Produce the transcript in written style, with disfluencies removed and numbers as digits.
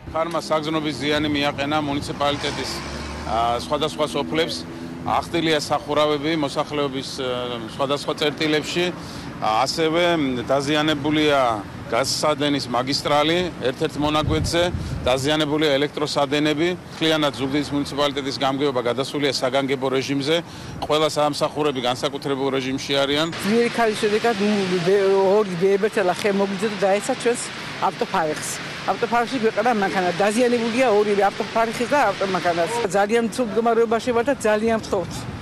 ხარმა საგზნობის ზიანი მიაყენა მუნიციპალიტეტის სხვადასხვა სოფლებს. ახდილია სახურავები მოსახლეობის სხვადასხვა წერტილებში. ასევე დაზიანებულია გაზსადენის მაგისტრალი ერთ-ერთ მონაკვეთზე, დაზიანებულია ელექტროსადენები. მთლიანად ზუგდიდის მუნიციპალიტეტის გამგეობა გადასულია საგანგებო რეჟიმზე. ყველა სამსახურები განსაკუთრებულ რეჟიმში არიან. ძლიერი ქარის შედეგად ორი ბებერტელა ხემოგვიძე და დაეცა ჩვენს ავტოფარეხს. ავტოფარეხში გვეყარა მანქანა. დაზიანებულია ორივე ავტოფარეხი და ავტომანქანაც. ძალიან ცუდ მდგომარეობაში ვარ და ძალიან ვთხოვთ.